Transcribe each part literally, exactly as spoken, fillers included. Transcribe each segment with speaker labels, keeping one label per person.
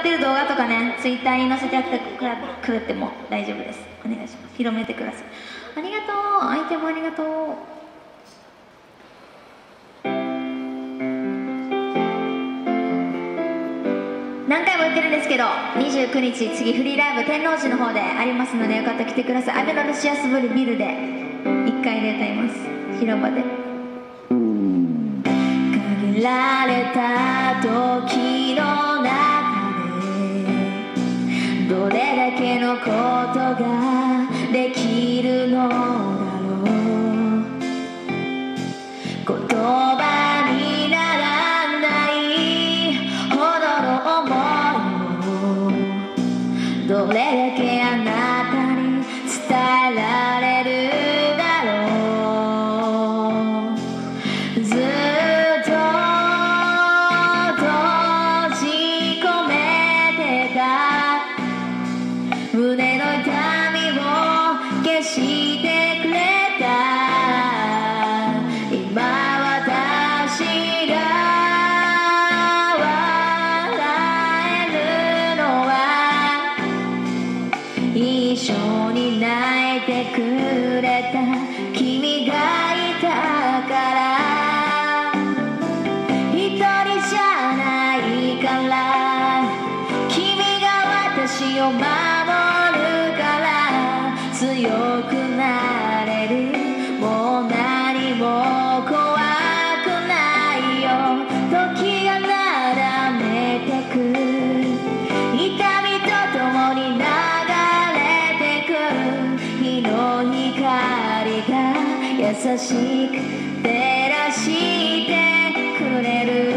Speaker 1: ってる動画とかね、ツイッターに載せてやってくれても大丈夫です。お願いします。広めてください。ありがとう。アイテムありがとう。何回も言ってるんですけど、にじゅうくにち次フリーライブ天王寺の方でありますので、よかったら来てください。雨のルシアスブルビルでいっかいで歌います。広場で。限られた時の中でどれだけのことができるのだろう。言葉にならないほどの想いをどれだけあなたに伝えられるだろう。ずっと閉じ込めてた胸の痛みを消してくれた。今私が笑えるのは一緒に泣いてくれた君がいたから。一人じゃないから君が私を守るから強くなれる。もう何も怖くないよ。時がなだめてく痛みとともに流れてく日の光が優しく照らしてくれる。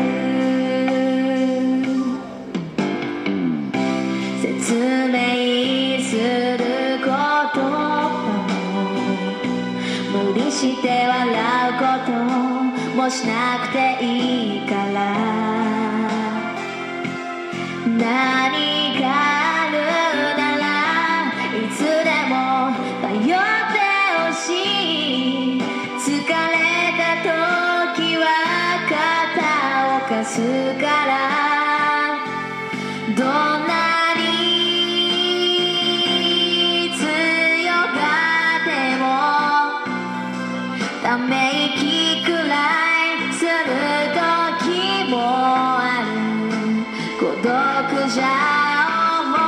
Speaker 1: 説明する言葉も無理して笑うこともしなくていいから。何かあるならいつでも頼ってほしい。疲れた時は肩を貸すから。どんなため息くらいする時もある。孤独じゃ重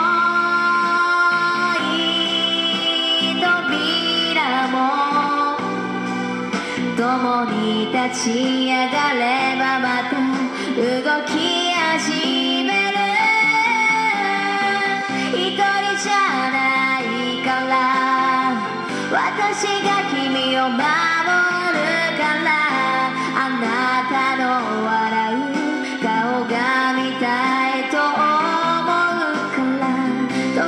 Speaker 1: い扉も共に立ち上がればまた動き始める。一人じゃないから私が君を守るから。あなたの笑う顔が見たいと思うから。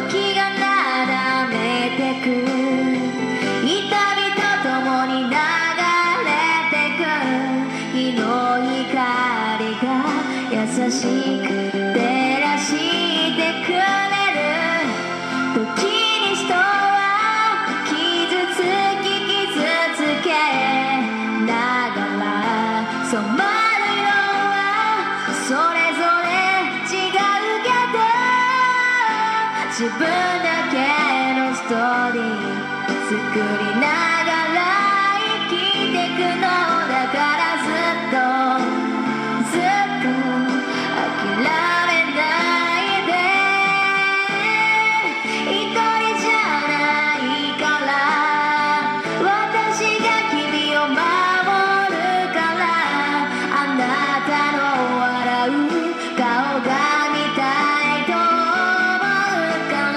Speaker 1: 時がなだめてく痛みとともに流れてく日の光が優しく照らしてくれる。時に人は傷つき傷つけながら染まる色はそれぞれ違うけど自分だけのストーリー作りながら生きてくのだから。ずっとずっと諦めないで。一人じゃないから私が君を守るから。あなたの笑う顔が見たいと思うから。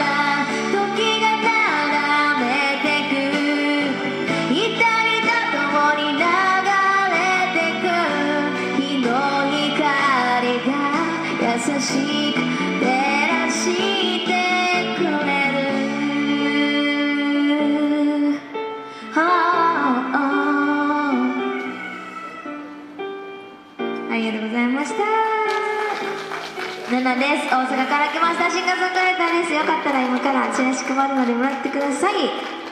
Speaker 1: 時がなだめてく痛みとともに流れてく日の光が優しく照らしてくれる。ありがとうございました。ナナです。大阪から来ました。シンガーソングライターです。よかったら今からチラシ配るのでもらってください。